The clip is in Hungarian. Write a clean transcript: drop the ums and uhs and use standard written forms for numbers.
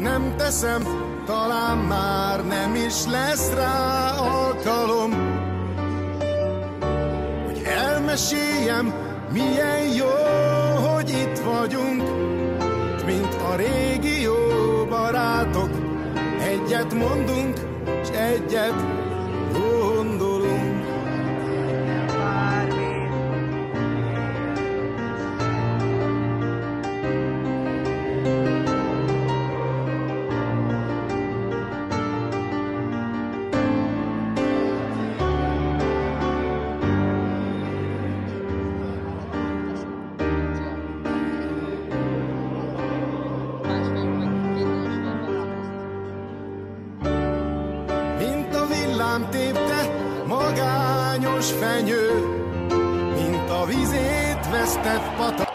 nem teszem, talán már nem is lesz rá alkalom, hogy elmeséljem, milyen jó, hogy itt vagyunk, mint a régi jó barátok. Egyet mondunk, s egyet gondolunk. Tépte magányos fenyő, mint a vizét vesztett patak.